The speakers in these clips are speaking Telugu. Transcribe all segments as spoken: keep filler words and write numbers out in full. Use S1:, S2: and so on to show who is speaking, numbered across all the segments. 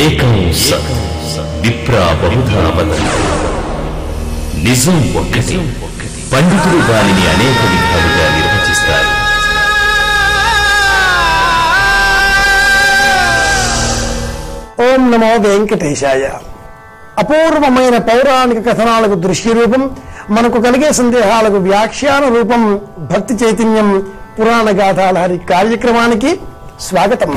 S1: ఏకం సత్ విప్రా బహుధా వదతి. నిజం ఒక్కటి, పండితులు దానిని అనేక విధాలుగా నిర్వచిస్తారు.
S2: ఓం నమో వెంకటేశాయ. అపూర్వమైన పౌరాణిక కథనాలకు దృశ్య రూపం, మనకు కలిగే సందేహాలకు వ్యాఖ్యాన రూపం భక్తి చైతన్యం పురాణ గాథాలహరి కార్యక్రమానికి స్వాగతం.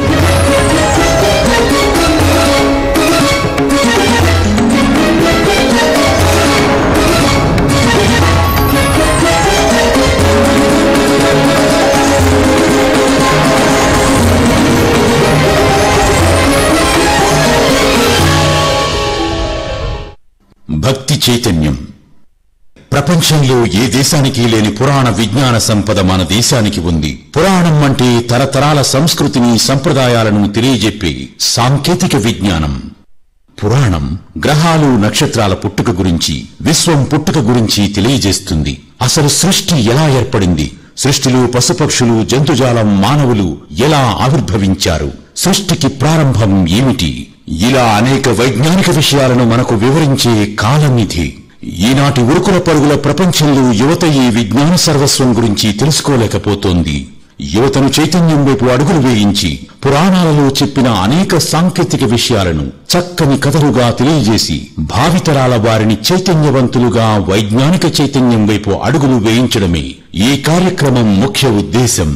S3: భక్తి చైతన్యం. ప్రపంచంలో ఏ దేశానికి లేని పురాణ విజ్ఞాన సంపద మన దేశానికి ఉంది. పురాణం అంటే తరతరాల సంస్కృతిని, సంప్రదాయాలను తెలియజెప్పే సాంకేతిక విజ్ఞానం. పురాణం గ్రహాలు, నక్షత్రాల పుట్టుక గురించి, విశ్వం పుట్టుక గురించి తెలియజేస్తుంది. అసలు సృష్టి ఎలా ఏర్పడింది, సృష్టిలో పశుపక్షులు, జంతుజాలం, మానవులు ఎలా ఆవిర్భవించారు, సృష్టికి ప్రారంభం ఏమిటి, ఇలా అనేక వైజ్ఞానిక విషయాలను మనకు వివరించే కాలనిధి. ఈనాటి ఉరుకుల పరుగుల ప్రపంచంలో యువత ఈ విజ్ఞాన సర్వస్వం గురించి తెలుసుకోలేకపోతోంది. యువతను చైతన్యం వైపు అడుగులు వేయించి పురాణాలలో చెప్పిన అనేక సాంకేతిక విషయాలను చక్కని కథలుగా తెలియజేసి భావితరాల వారిని చైతన్యవంతులుగా వైజ్ఞానిక చైతన్యం వైపు అడుగులు వేయించడమే ఈ కార్యక్రమం ముఖ్య ఉద్దేశం.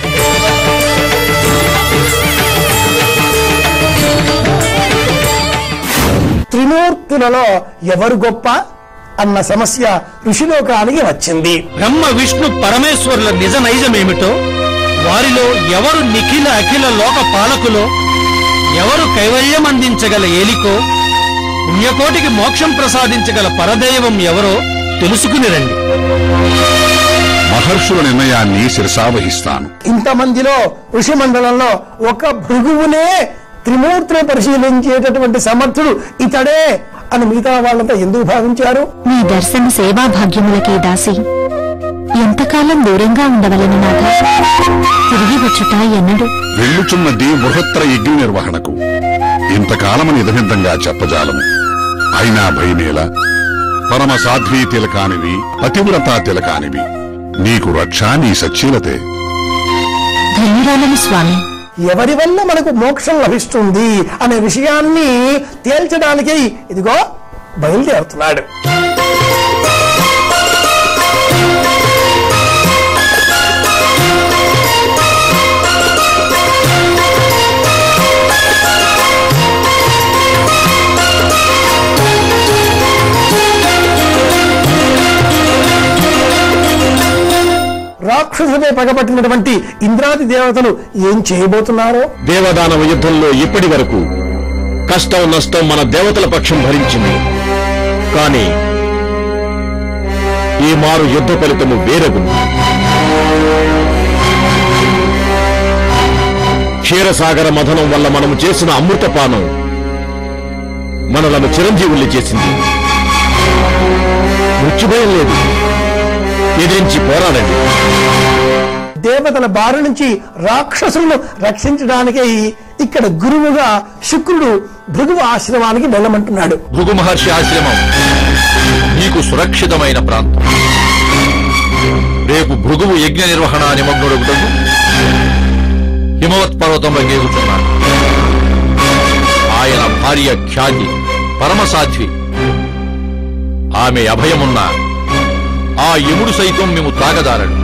S2: త్రిమూర్తులలో ఎవరు గొప్ప అన్న సమస్య ఋషిలోకానికి వచ్చింది.
S4: బ్రహ్మ విష్ణు పరమేశ్వరుల నిజ నైజమేమిటో, వారిలో ఎవరు నిఖిల అఖిల లోక పాలకులో, ఎవరు కైవల్యం అందించగల ఏలికో, పుణ్యకోటికి మోక్షం ప్రసాదించగల పరదైవం ఎవరో తెలుసుకుని రండి.
S5: మహర్షుల నిర్ణయాన్ని శిరసావహిస్తాను.
S2: ఇంతమందిలో ఋషి మండలంలో ఒక భృగువునే త్రిమూర్తులను పరిశీలించేటటువంటి సమర్థుడు ఇతడే అని మిగతా వాళ్ళంతా ఎందుకు భావించారు?
S6: నీ దర్శన సేవా భాగ్యములకే దాసి ఎంతకాలం దూరంగా ఉండవలను నాథ, తిరిగి వచ్చుట ఎన్నడు?
S5: వెళ్ళుచున్నది బృహత్తర యజ్ఞ నిర్వహణకు. ఇంతకాలమని ఇదమిద్దంగా చెప్పజాలము. అయినా భయమేలా? పరమ సాధ్వీ తిలకానివి, పతివ్రతా తిలకానివి. నీకు రక్ష నీ సచ్చీలతే.
S6: ధన్యురాలను స్వామి.
S2: ఎవరి వల్ల మనకు మోక్షం లభిస్తుంది అనే విషయాన్ని తేల్చడానికి ఇదిగో బయలుదేరుతున్నాడు. రాక్షసులపై పగబట్టినటువంటి ఇంద్రాది దేవతలు ఏం చేయబోతున్నారు?
S7: దేవదానవ యుద్ధంలో ఇప్పటి వరకు కష్టం నష్టం మన దేవతల పక్షం భరించింది. కానీ ఈ మారు యుద్ధ ఫలితము వేరగు. క్షీరసాగర మథనం వల్ల మనము చేసిన అమృతపానం మనలను చిరంజీవుల్ని చేసింది. మృత్యుభయం లేదు, ఎదిరించి పోరాడండి.
S2: దేవతల బారి నుంచి రాక్షసులను రక్షించడానికి ఇక్కడ గురువుగా శుక్రుడు భృగు ఆశ్రమానికి వెళ్ళమంటున్నాడు.
S4: భృగు మహర్షి ఆశ్రమం నీకు సురక్షితమైన ప్రాంతం. రేపు భృగువు యజ్ఞ నిర్వహణ నిమగ్నుడగుటకు హిమవత్ పర్వతంలో గేగుతున్నాడు. ఆయన భార్య ఖ్యాతి పరమసాధ్వి. ఆమె అభయమున్న ఆ యముడు సైతం మేము తాగదారడు.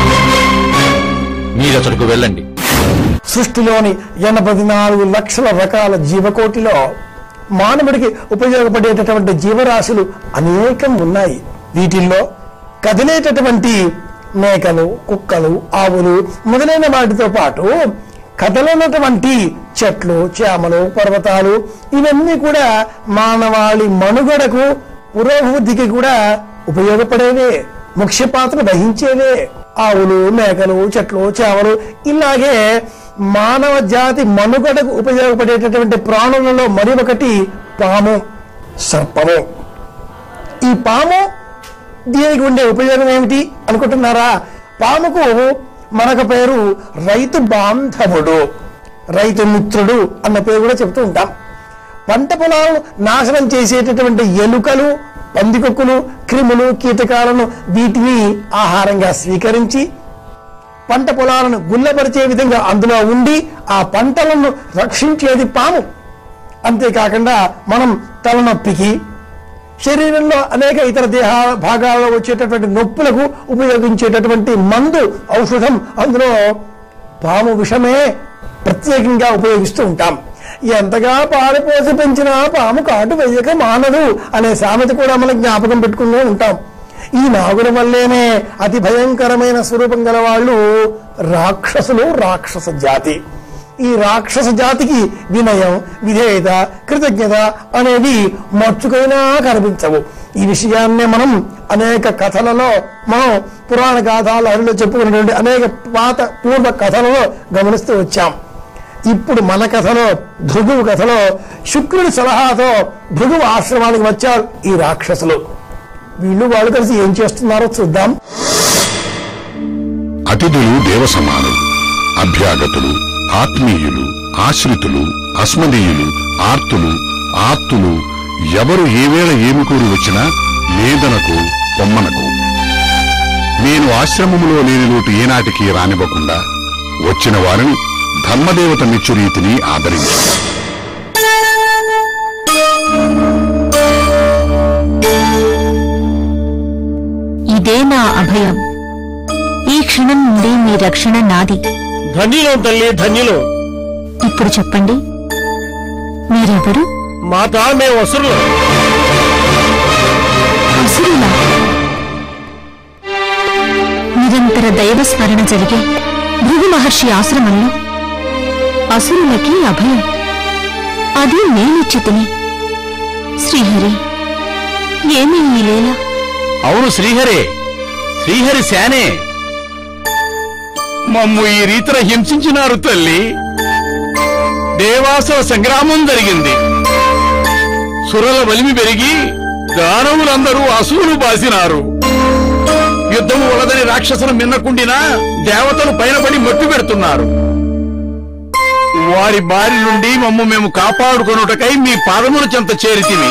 S4: మీరతడుకు వెళ్ళండి.
S2: సృష్టిలోని ఎనభై నాలుగు లక్షల రకాల జీవకోటిలో మానవుడికి ఉపయోగపడేటటువంటి జీవరాశులు అనేకం ఉన్నాయి. వీటిల్లో కదిలేటటువంటి మేకలు, కుక్కలు, ఆవులు మొదలైన వాటితో పాటు కదలనటువంటి చెట్లు, చేమలు, పర్వతాలు ఇవన్నీ కూడా మానవాళి మనుగడకు, పురోభివృద్ధికి కూడా ఉపయోగపడేవే, ముఖ్య పాత్ర వహించేవే. ఆవులు, మేకలు, చెట్లు, చేమలు ఇలాగే మానవ జాతి మనుగడకు ఉపయోగపడేటటువంటి ప్రాణులలో మరి ఒకటి పాము, సర్పము. ఈ పాము దీనికి ఉండే ఉపయోగం ఏమిటి అనుకుంటున్నారా? పాముకు మరొక పేరు రైతు బాంధవుడు, రైతు మిత్రుడు అన్న పేరు కూడా చెప్తూ ఉంటాం. పంట పొలాలను నాశనం చేసేటటువంటి ఎలుకలు, పందికొక్కులు, క్రిములు, కీటకాలను వీటిని ఆహారంగా స్వీకరించి పంట పొలాలను గుల్లపరిచే విధంగా అందులో ఉండి ఆ పంటలను రక్షించేది పాము. అంతేకాకుండా మనం తలనొప్పికి, శరీరంలో అనేక ఇతర దేహ భాగాల్లో వచ్చేటటువంటి నొప్పులకు ఉపయోగించేటటువంటి మందు, ఔషధం అందులో పాము విషమే ప్రత్యేకంగా ఉపయోగిస్తూ ఉంటాం. ఎంతగా పారిపోసి పెంచినా పాము కాటు వేయక మానదు అనే సామెత కూడా మనం జ్ఞాపకం పెట్టుకునే ఉంటాం. ఈ నాగుల వల్లేనే అతి భయంకరమైన స్వరూపం గల వాళ్ళు రాక్షసులు, రాక్షస జాతి. ఈ రాక్షస జాతికి వినయం, విధేయత, కృతజ్ఞత అనేవి మచ్చుకైనా కనిపించవు. ఈ విషయాన్నే మనం అనేక కథలలో, మనం పురాణ గాథాలలో చెప్పుకున్నటువంటి అనేక పాత పూర్వ కథలలో గమనిస్తూ వచ్చాం. ఇప్పుడు మన కథలో, భృగువు కథలో శుక్రుడి సలహాతో భృగువు ఆశ్రమానికి వచ్చారు ఈ రాక్షసులు. వీళ్ళు వాళ్ళు కలిసి ఏం చేస్తున్నారో చూద్దాం.
S5: అతిథులు దేవ సమానులు, అభ్యాగతులు, ఆత్మీయులు, ఆశ్రితులు, అస్మదీయులు, ఆర్తులు, ఆర్తులు ఎవరు ఏవేళ ఏమి కూడి వచ్చినా లేదనకు పొమ్మనకు. నేను ఆశ్రమములో లేని లోటు ఏనాటికి రానివ్వకుండా వచ్చిన వారిని ధర్మదేవత మెచ్చు రీతిని ఆదరించు.
S6: ఇదే నా అభయం. ఈ క్షణం నుండి మీ రక్షణ నాది.
S4: ధన్యులో తల్లి, ధన్యులో.
S6: ఇప్పుడు చెప్పండి, మీరెవరు?
S4: మాతా, మేము అసురులు.
S6: అసురులా? నిరంతర దైవ స్మరణ జరిగే భృగు మహర్షి ఆశ్రమంలో అసురులకి అభయం, అది నేనిచ్చితిని. శ్రీహరి, ఏమీ ఈ లీల?
S7: అవును శ్రీహరే, శ్రీహరి శానే మమ్ము ఈ రీతిన హింసించినారు తల్లి. దేవాసుర సంగ్రామం జరిగింది. సురల బలిమి పెరిగి దానవులందరూ అసువులు బాసినారు. యుద్ధము వలదని రాక్షసులు మిన్నకుండినా దేవతలు పైన పడి మొట్టు పెడుతున్నారు. వారి బారి నుండి మమ్ము మేము కాపాడుకొనుటకై మీ పాదముల చెంత చేరితిమి.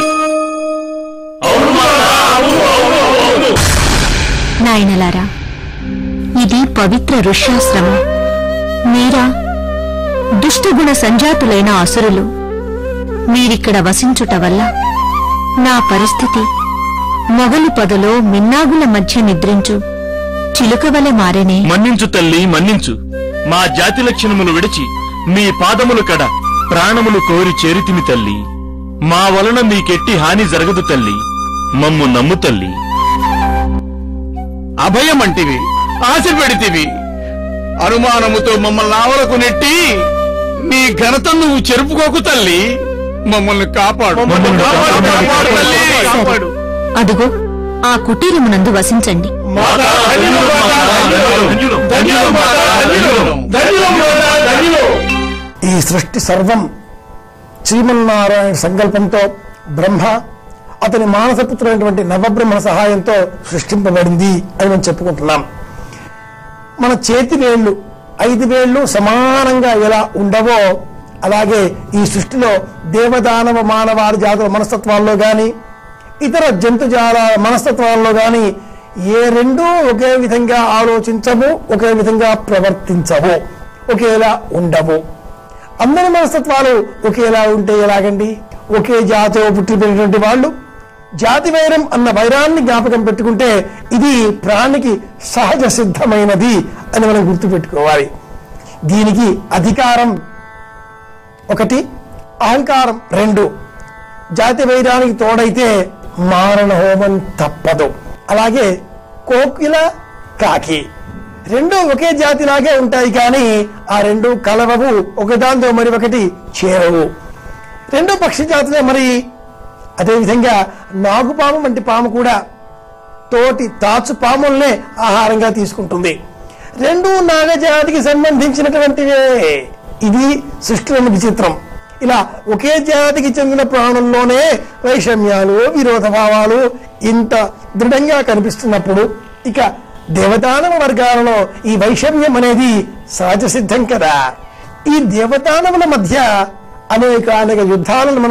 S6: నాయనలారా, ఇది పవిత్ర ఋష్యాశ్రమం. మీరా దుష్టగుణ సంజాతులైన అసురులు మీరిక్కడ వసించుట వల్ల నా పరిస్థితి మొగలి పొదలో మిన్నాగుల మధ్య నిద్రించు చిలుకవలె మారేనే.
S7: మన్నించు తల్లి, మన్నించు. మా జాతి లక్షణములు విడిచి మీ పాదములు కడ ప్రాణములు కోరి చేరితిమి తల్లి. మా వలన మీకెట్టి హాని జరగదు తల్లి, మమ్ము నమ్ము తల్లి. అభయమంటివి, ఆశ పెడితివి, అనుమానముతో మమ్మల్ని ఆవలకు నెట్టి నీ ఘనత నువ్వు చెరుపుకోకు తల్లి. మమ్మల్ని కాపాడు, కాపాడు.
S6: అదుగో ఆ కుటీరమునందు వసించండి.
S2: ఈ సృష్టి సర్వం శ్రీమన్నారాయణ సంకల్పంతో బ్రహ్మ అతని మానసపుత్రుడైనటువంటి నవబ్రహ్మ సహాయంతో సృష్టింపబడింది అని మనం చెప్పుకుంటున్నాం. మన చేతి వేళ్లు, ఐదు వేళ్లు సమానంగా ఎలా ఉండవో అలాగే ఈ సృష్టిలో దేవదానవ మానవాది జాతుల మనస్తత్వాల్లో గాని, ఇతర జంతుజాల మనస్తత్వాల్లో గాని ఏ రెండూ ఒకే విధంగా ఆలోచించవు, ఒకే విధంగా ప్రవర్తించవు, ఒకేలా ఉండవు. అందరి మనస్తత్వాలు ఒకేలా ఉంటే ఎలాగండి? ఒకే జాతిలో పుట్టిపోయినటువంటి వాళ్ళు జాతి వైరం అన్న వైరాన్ని జ్ఞాపకం పెట్టుకుంటే ఇది ప్రాణికి సహజ సిద్ధమైనది అని మనం గుర్తుపెట్టుకోవాలి. దీనికి అధికారం ఒకటి, అహంకారం రెండు. జాతి వైరానికి తోడైతే మారణ హోమం తప్పదు. అలాగే కోకిల, కాకి రెండు ఒకే జాతిలాగే ఉంటాయి, కానీ ఆ రెండు కలవవు, ఒకదాంతో మరి ఒకటి చేరవు. రెండో పక్షి జాతులే. మరి అదేవిధంగా నాగుపాము వంటి పాము కూడా తోటి తాచు పాముల్నే ఆహారంగా తీసుకుంటుంది. రెండు నాగజాతికి సంబంధించినటువంటివే. ఇది సృష్టిలోని విచిత్రం. ఇలా ఒకే జాతికి చెందిన ప్రాణుల్లోనే వైషమ్యాలు, విరోధ భావాలు ఇంత దృఢంగా కనిపిస్తున్నప్పుడు ఇక దేవదానవ వర్గాలలో ఈ వైషమ్యం అనేది సహజ సిద్ధం కదా. ఈ దేవదానవుల మధ్య అనేక అనేక యుద్ధాలను మనం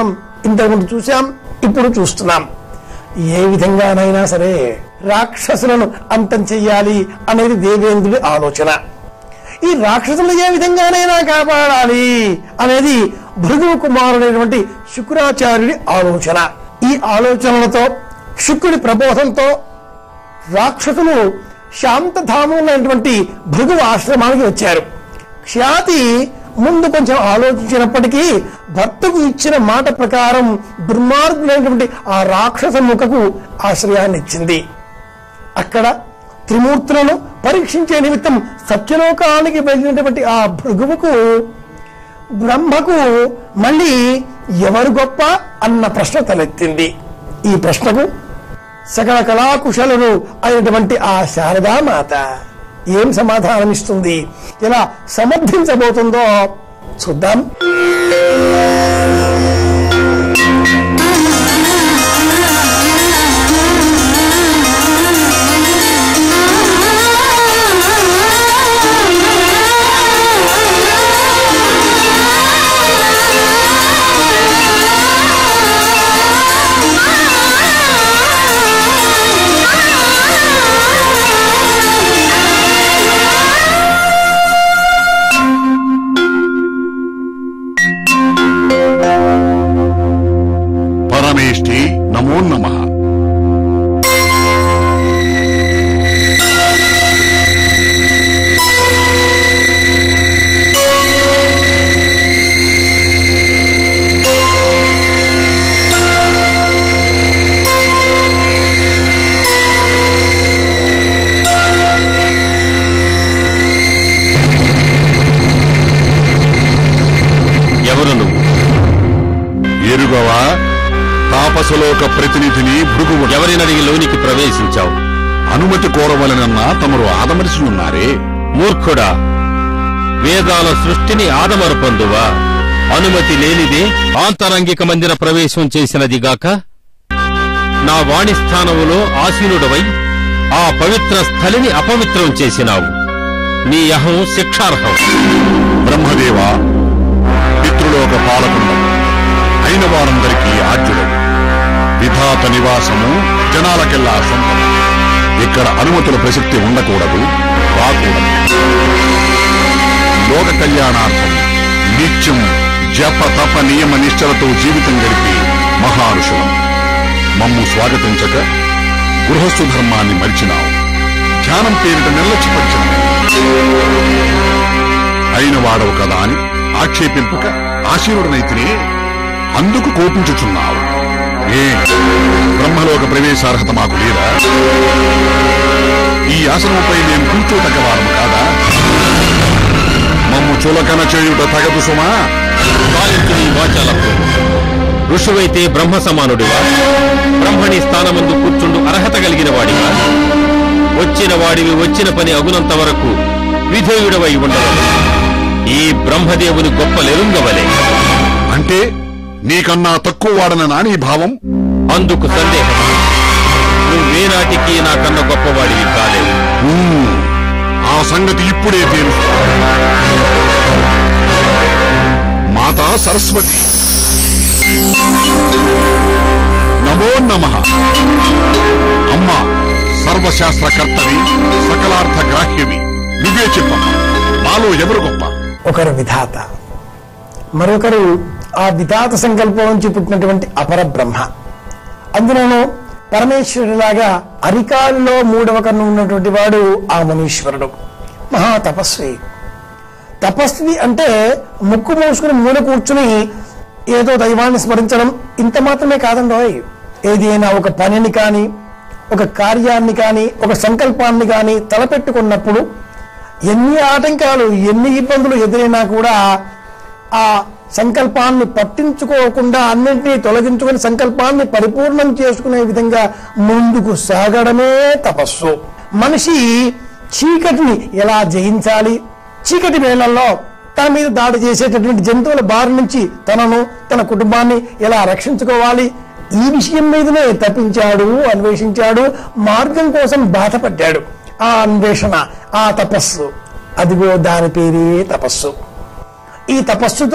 S2: ఇంతకుముందు చూసాం, ఇప్పుడు చూస్తున్నాం. ఏ విధంగానైనా సరే రాక్షసులను అంతం చెయ్యాలి అనేది దేవేంద్రుడి ఆలోచన. ఈ రాక్షసులను ఏ విధంగానైనా కాపాడాలి అనేది భృగు కుమారుడైనటువంటి శుక్రాచార్యుడి ఆలోచన. ఈ ఆలోచనలతో శుక్రుడి ప్రబోధంతో రాక్షసులు శాంతధామంలోటువంటి భృగు ఆశ్రమానికి వచ్చారు. ఖ్యాతి ముందు కొంచెం ఆలోచించినప్పటికీ భర్తకు ఇచ్చిన మాట ప్రకారం దుర్మార్గులైనటువంటి ఆ రాక్షస ముఖకు ఆశ్రయాన్ని ఇచ్చింది. అక్కడ త్రిమూర్తులను పరీక్షించే నిమిత్తం సత్యలోకానికి వెళ్ళినటువంటి ఆ భృగువుకు బ్రహ్మకు మళ్ళీ ఎవరు గొప్ప అన్న ప్రశ్న తలెత్తింది. ఈ ప్రశ్నకు సకల కళాకుశలుడు అయినటువంటి ఆ శారదామాత ఏం సమాధానం ఇస్తుంది, ఎలా సమర్థించబోతుందో చూద్దాం.
S5: నమో నమః.
S1: ఎవరు నువ్వు?
S5: ఎరుగవా? తాపసలోక ప్రతినిధిని భృగువు.
S1: ఎవరినడిగి లోనికి ప్రవేశించావు?
S5: అనుమతి కోరవలనన్నా తమరు ఆదమరిచి ఉన్నారే.
S1: మూర్ఖుడా, వేదాల సృష్టిని ఆదమరు పొందువా? అనుమతి లేనిదే ఆంతరంగిక మందిర ప్రవేశం చేసినదిగాక నా వాణిస్థానములో ఆసీనుడవై ఆ పవిత్ర స్థలిని అపవిత్రం చేసినావు. నీ అహం శిక్షార్హం.
S5: బ్రహ్మదేవా, పితృలోక పాలకుడు అయిన వారందరికీ ఆద్యుడు. విధాత నివాసము జనాలకెల్లా సొంతం. ఇక్కడ అనుమతుల ప్రసక్తి ఉండకూడదు, రాకూడదు. లోక కళ్యాణార్థం నిత్యం జప తప నియమ నిష్ఠలతో జీవితం గడిపి మహారుషులం. మమ్ము స్వాగతించక గృహస్థు ధర్మాన్ని మరిచినావు. ధ్యానం పేరిట నిర్లక్ష్యపరిచిన అయిన వాడవు కదా అని ఆక్షేపింపక ఆశీనుడనైతినే అందుకు కోపించుచున్నావు. ఏ బ్రహ్మలోక ప్రవేశార్హత మాకు లేదా? ఈ ఆసనముపై నేను కూర్చోతగ్గవారము కాదా? మమ్ము చులకన చేయుట తగదు సుమా.
S1: ఋషువైతే బ్రహ్మ సమానుడివా? బ్రహ్మణి స్థానమందు కూర్చుండు అర్హత కలిగిన వాడివా? వచ్చిన వాడివి వచ్చిన పని అగునంత వరకు విధేయుడవై ఉండవలే. ఈ బ్రహ్మదేవుని గొప్ప లెరుంగవలే.
S5: అంటే నీకన్నా తక్కువ వాడన నాని భావం?
S1: అందుకు సందేహం. నువ్వేనాటికి నాకన్నా గొప్పవాడివి కాలేవు.
S5: ఆ సంగతి ఇప్పుడే తెలుసు. మాతా సరస్వతి, నమో నమః. అమ్మా, సర్వశాస్త్రకర్తవి, సకలార్థ గ్రాహ్యవి, నువ్వే చెప్పమ్మా, మాలో ఎవరు గొప్ప?
S2: ఒకరు విధాత, మరొకరు ఆ విధాత సంకల్పం నుంచి పుట్టినటువంటి అపర బ్రహ్మ. అందులోనూ పరమేశ్వరుడిలాగా అరికాలులో మూడవ కన్ను ఉన్నటువంటి వాడు ఆ మనీశ్వరుడు, మహా తపస్వి. తపస్వి అంటే ముక్కు మూసుకుని మూల కూర్చుని ఏదో దైవాన్ని స్మరించడం ఇంత మాత్రమే కాదండోయ్. ఏదైనా ఒక పనిని కానీ, ఒక కార్యాన్ని కానీ, ఒక సంకల్పాన్ని కానీ తలపెట్టుకున్నప్పుడు ఎన్ని ఆటంకాలు, ఎన్ని ఇబ్బందులు ఎదురైనా కూడా ఆ సంకల్పాన్ని పట్టించుకోకుండా అన్నింటినీ తొలగించుకుని సంకల్పాన్ని పరిపూర్ణం చేసుకునే విధంగా ముందుకు సాగడమే తపస్సు. మనిషి చీకటిని ఎలా జయించాలి, చీకటి వేళల్లో తన మీద దాడి చేసేటటువంటి జంతువుల బారి నుంచి తనను, తన కుటుంబాన్ని ఎలా రక్షించుకోవాలి, ఈ విషయం మీదనే తప్పించాడు, అన్వేషించాడు, మార్గం కోసం బాధపడ్డాడు. ఆ అన్వేషణ, ఆ తపస్సు, అదిగో దాని పేరే తపస్సు. ఈ తపస్సుతో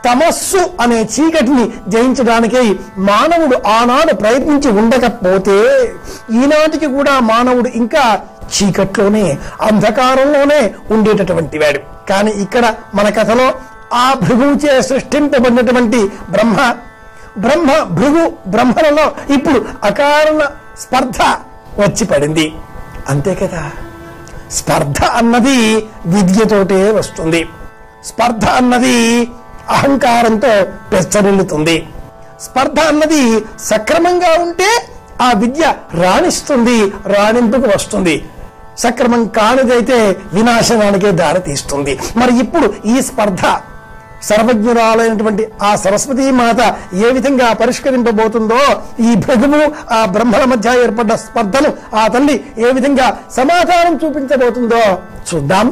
S2: తమస్సు అనే చీకటిని జయించడానికై మానవుడు ఆనాడు ప్రయత్నించి ఉండకపోతే ఈనాటికి కూడా మానవుడు ఇంకా చీకట్లోనే అంధకారంలోనే ఉండేటటువంటి వాడు. కానీ ఇక్కడ మన కథలో ఆ భృగువుచే సృష్టింపబడినటువంటి బ్రహ్మ బ్రహ్మ భృగు బ్రహ్మలలో ఇప్పుడు అకారణ స్పర్ధ వచ్చి పడింది. అంతే కదా, స్పర్ధ అన్నది విద్యతోటే వస్తుంది. స్పర్ధ అన్నది అహంకారంతో పెచ్చరిల్లుతుంది. స్పర్ధ అన్నది సక్రమంగా ఉంటే ఆ విద్య రాణిస్తుంది, రాణింపుకు వస్తుంది. సక్రమం కానిదైతే వినాశనానికే దారి తీస్తుంది. మరి ఇప్పుడు ఈ స్పర్ధ సర్వజ్ఞురాలైనటువంటి ఆ సరస్వతీ మాత ఏ విధంగా పరిష్కరింపబోతుందో, ఈ భృగువు ఆ బ్రహ్మల మధ్య ఏర్పడ్డ స్పర్ధను ఆ తల్లి ఏ విధంగా సమాధానం చూపించబోతుందో చూద్దాం.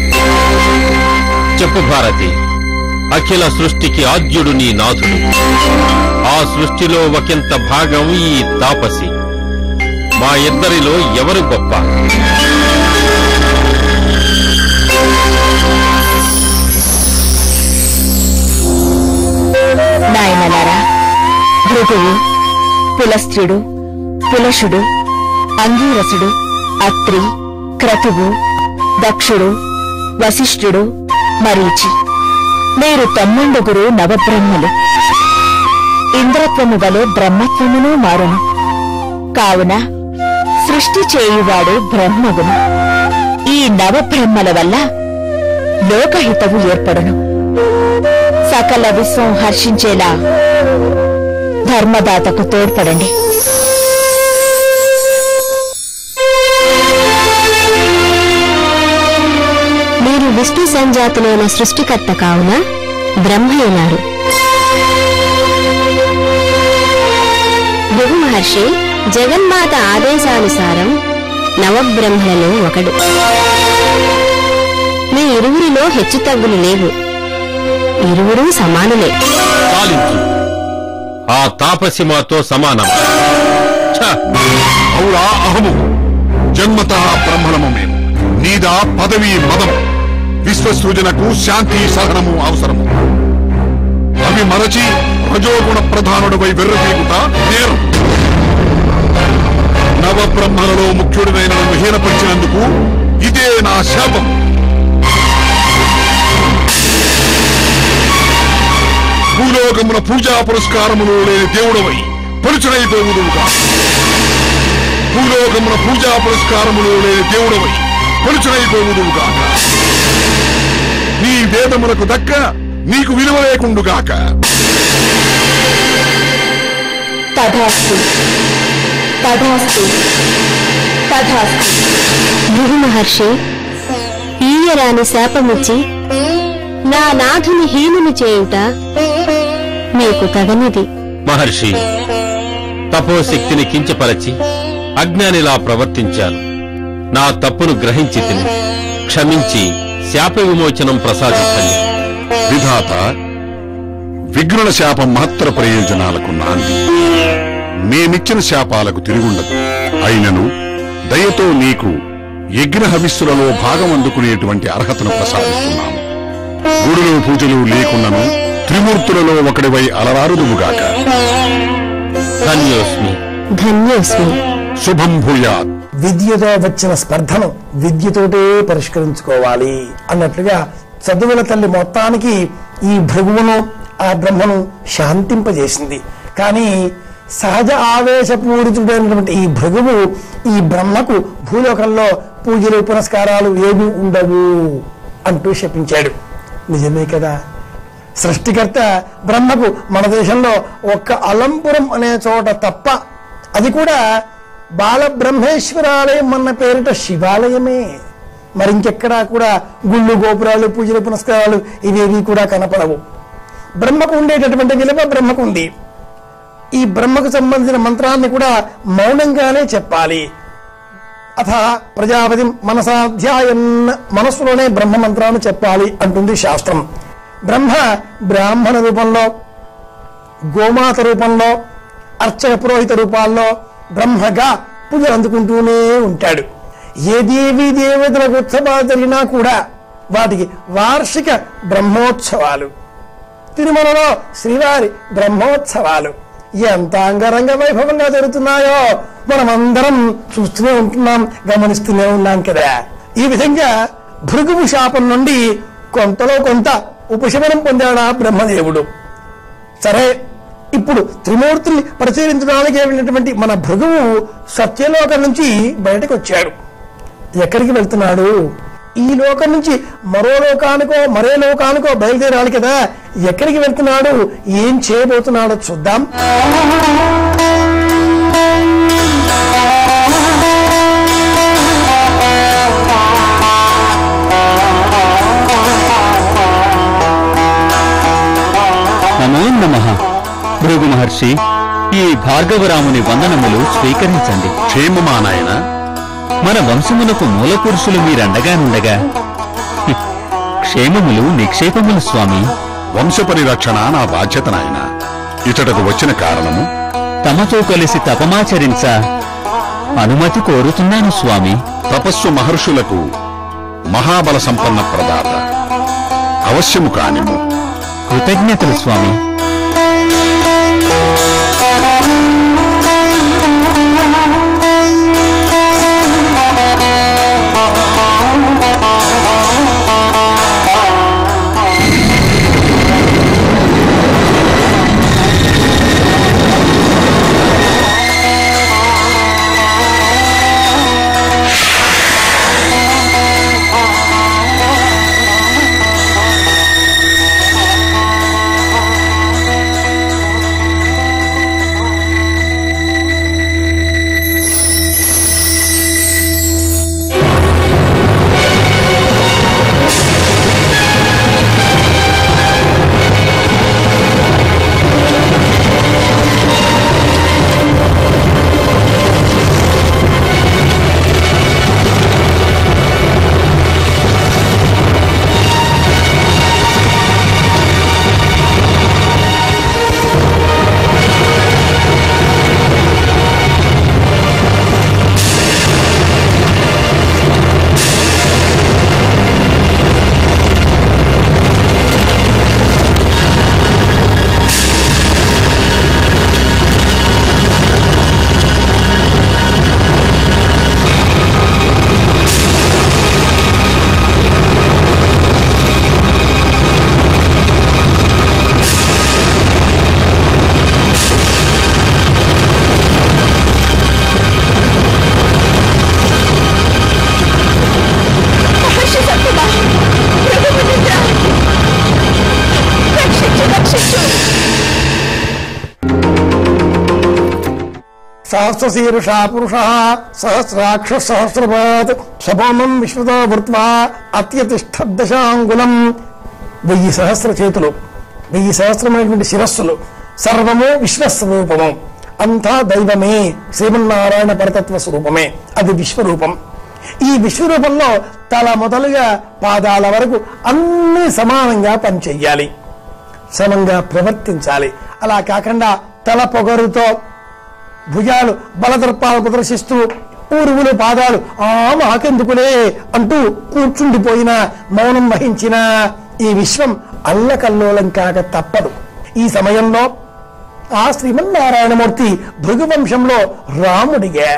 S1: చెప్పు భారతి, అఖిల సృష్టికి ఆద్యుడు నీ నాథుడు. ఆ సృష్టిలో ఒకంత భాగం ఈ తాపసి. మా ఇద్దరిలో ఎవరు గొప్ప?
S6: నాయనలారా, భృగువు, పులస్త్యుడు, పులషుడు, అంగీరసుడు, అత్రి, క్రతువు, దక్షుడు, వశిష్ఠుడు, మరీచి, మీరు తొమ్మిండుగురు నవబ్రహ్మలు. ఇంద్రత్వము వలె బ్రహ్మత్వమును మారును. కావున సృష్టి చేయువాడు బ్రహ్మగును. ఈ నవబ్రహ్మల వల్ల లోకహితవు ఏర్పడును. సకల విశ్వం హర్షించేలా ధర్మదాతకు తోడ్పడండి. మీరు విష్ణు సంజాతులైన సృష్టికర్త కావున బ్రహ్మయ్యనారు. భృగు మహర్షి జగన్మాత ఆదేశానుసారం నవబ్రహ్మలలో ఒకడు. మీ ఇరువురిలో హెచ్చుతగ్గులు లేవు, ఇరువురు సమానులే.
S1: పాలించు, ఆ తాపసి మాతో సమానం.
S5: అవురా అహము, జన్మత బ్రహ్మణము మేము. నీదా పదవీ మదము. విశ్వసృజనకు శాంతి సహనము అవసరము. అవి మరచి రజోగుణ ప్రధానుడిపై వెర్రతీగుట నేరం. నవబ్రహ్మలలో ముఖ్యుడినైన నన్ను హీనపరిచినందుకు ఇదే నా శాపం. భూలోకమున పూజా పురస్కారములు లేని దేవుడవై పలుచునైపోవుదువుగా. భూలోకమున పూజా పురస్కారములు లేని దేవుడవై పలుచునైపోవుదువుగా. నీ వేదములకు దక్క నీకు విలువ లేకుండుగాక.
S6: తథాస్తు తథాస్తు తథాస్తు. భృగు మహర్షి ఈయరాని శాపమిచ్చి నా నాథుని హీనుని చేయుట మీకు తగనిది.
S1: మహర్షి, తపోశక్తిని కించపరచి అజ్ఞానిలా ప్రవర్తించాను. నా తప్పును గ్రహించి తిని క్షమించి శాప విమోచనం ప్రసాదించండి.
S5: విధాత, విఘ్నుల శాపం మహత్తర ప్రయోజనాలకు నాంది. మేమిచ్చిన శాపాలకు తిరుగుండదు. అయినను దయతో నీకు యజ్ఞ హవిస్సులలో భాగం అందుకునేటువంటి అర్హతను ప్రసాదిస్తున్నాము. గుడులు పూజలు లేకున్నను త్రిమూర్తులలో ఒకడివై అలరారుదువుగాక.
S1: ధన్యోస్మి
S6: ధన్యోస్మి.
S5: శుభం భూయాత్.
S2: విద్యతో వచ్చిన స్పర్ధను విద్యతోటే పరిష్కరించుకోవాలి అన్నట్లుగా చదువుల తల్లి మొత్తానికి ఈ భృగువును ఆ బ్రహ్మను శాంతింపజేసింది. కానీ సహజ ఆవేశపూరితుడైనటువంటి ఈ భృగువు ఈ బ్రహ్మకు భూలోకంలో పూజలు పునస్కారాలు ఏమీ ఉండవు అంటూ శపించాడు. నిజమే కదా, సృష్టికర్త బ్రహ్మకు మన దేశంలో ఒక్క అలంపురం అనే చోట తప్ప, అది కూడా బాలబ్రహ్మేశ్వరాలయం అన్న పేరిట శివాలయమే. మరింకెక్కడా కూడా గుళ్ళు గోపురాలు పూజలు పునస్కారాలు ఇవేవి కూడా కనపడవు. బ్రహ్మకు ఉండేటటువంటి విలువ బ్రహ్మకు ఉంది. ఈ బ్రహ్మకు సంబంధించిన మంత్రాన్ని కూడా మౌనంగానే చెప్పాలి. అథ ప్రజాపతి మనసాధ్యాయన్, మనస్సులోనే బ్రహ్మ మంత్రాన్ని చెప్పాలి అంటుంది శాస్త్రం. బ్రహ్మ బ్రాహ్మణ రూపంలో, గోమాత రూపంలో, అర్చక పురోహిత రూపాల్లో బ్రహ్మగా పూజలు అందుకుంటూనే ఉంటాడు. ఏ దేవీ దేవతలకు ఉత్సవాలు జరిగినా కూడా వాటికి వార్షిక బ్రహ్మోత్సవాలు, తిరుమలలో శ్రీవారి బ్రహ్మోత్సవాలు ఎంత అంగరంగ వైభవంగా జరుగుతున్నాయో మనమందరం చూస్తూనే ఉంటున్నాం, గమనిస్తూనే ఉన్నాం కదా. ఈ విధంగా భృగువు శాపం నుండి కొంతలో కొంత ఉపశమనం పొందాడా బ్రహ్మదేవుడు. సరే, ఇప్పుడు త్రిమూర్తుల్ని పరిశీలించడానికి వెళ్ళినటువంటి మన భృగువు సత్యలోకం నుంచి బయటకు వచ్చాడు. ఎక్కడికి వెళ్తున్నాడు? ఈ లోకం నుంచి మరో లోకానికో మరే లోకానికో బయలుదేరాలి కదా. ఎక్కడికి వెళ్తున్నాడు, ఏం చేయబోతున్నాడో చూద్దాం.
S8: నమో నమః. భృగు మహర్షి, ఈ భార్గవరాముని వందనములు స్వీకరించండి.
S5: క్షేమమా నాయన?
S8: మన వంశమునకు మూల పురుషులు మీరండగానుండగా క్షేమములు నిక్షేపములు స్వామి.
S5: వంశ పరిరక్షణ నా బాధ్యత నాయన. ఇతడకు వచ్చిన కారణము
S8: తమతో కలిసి తపమాచరించ అనుమతి కోరుతున్నాను స్వామి.
S5: తపస్సు మహర్షులకు మహాబల సంపన్న ప్రదాత, అవశ్యము కానిము.
S8: కృతజ్ఞతలు స్వామి.
S2: సహస్రశీర్షా పురుష సహస్రాక్ష సహస్రపాత్ శపోమం విశ్వతో వృత్వా అత్యతిష్టదశాంగులం. వెయ్యి సహస్ర చేతులు, వెయ్యి సహస్రమైనటువంటి శిరస్సులు, సర్వము విశ్వస్వరూపము, అంతా దైవమే, శ్రీమన్నారాయణ పరతత్వ స్వరూపమే. అది విశ్వరూపం. ఈ విశ్వరూపంలో తల మొదలుగా పాదాల వరకు అన్ని సమానంగా పనిచెయ్యాలి, సమంగా ప్రవర్తించాలి. అలా కాకుండా తల పొగరుతో భుజాలు బలదర్పాలు ప్రదర్శిస్తూ ఊరువులు పాదాలు ఆ మాకెందుకులే అంటూ కూర్చుండిపోయిన, మౌనం వహించిన ఈ విశ్వం అల్లకల్లోలం కాక తప్పదు. ఈ సమయంలో ఆ శ్రీమన్నారాయణమూర్తి భృగువంశంలో రాముడిగా,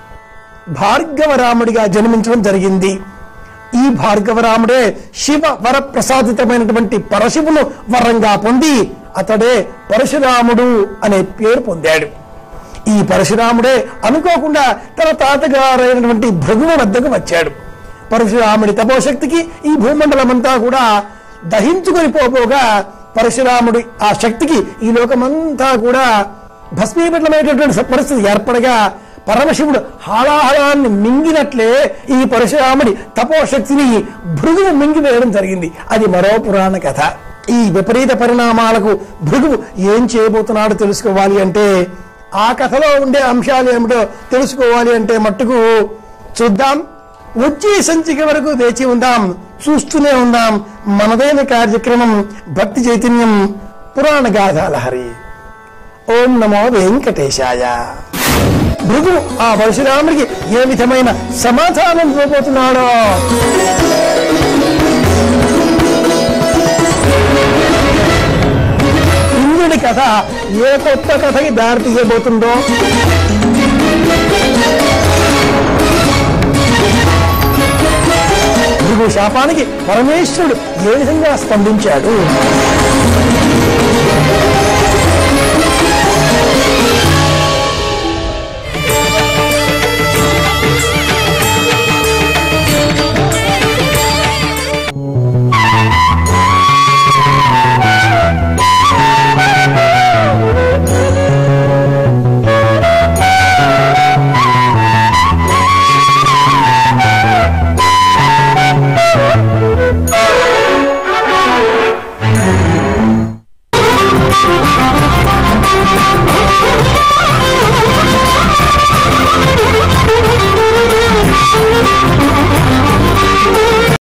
S2: భార్గవ రాముడిగా జన్మించడం జరిగింది. ఈ భార్గవ రాముడే శివ వరప్రసాదితమైనటువంటి పరశివును వరంగా పొంది అతడే పరశురాముడు అనే పేరు పొందాడు. ఈ పరశురాముడే అనుకోకుండా తన తాతగారైనటువంటి భృగువు వద్దకు వచ్చాడు. పరశురాముడి తపోశక్తికి ఈ భూమండలమంతా కూడా దహించుకొని పోపోగా పరశురాముడి ఆ శక్తికి ఈ లోకమంతా కూడా భస్మీపట్లమైనటువంటి పరిస్థితి ఏర్పడగా పరమశివుడు హాలాహలాన్ని మింగినట్లే ఈ పరశురాముడి తపోశక్తిని భృగువు మింగివేయడం జరిగింది. అది మరో పురాణ కథ. ఈ విపరీత పరిణామాలకు భృగువు ఏం చేయబోతున్నాడో తెలుసుకోవాలి అంటే, ఆ కథలో ఉండే అంశాలు ఏమిటో తెలుసుకోవాలి అంటే మట్టుకు చూద్దాం. వచ్చే సంచిక వరకు వేచి ఉందాం, చూస్తూనే ఉందాం. మనదైన కార్యక్రమం భక్తి చైతన్యం పురాణ గాథాలహరి. ఓం నమో వెంకటేశాయ. భృగు ఆ పరశురాముడికి ఏ విధమైన సమాధానం ఇవ్వబోతున్నాడో భృగువుడి కథ ఏ కొత్త కథకి దారి తీయబోతుందో. భృగు శాపానికి పరమేశ్వరుడు ఏ విధంగా స్పందించాడు?
S9: Oh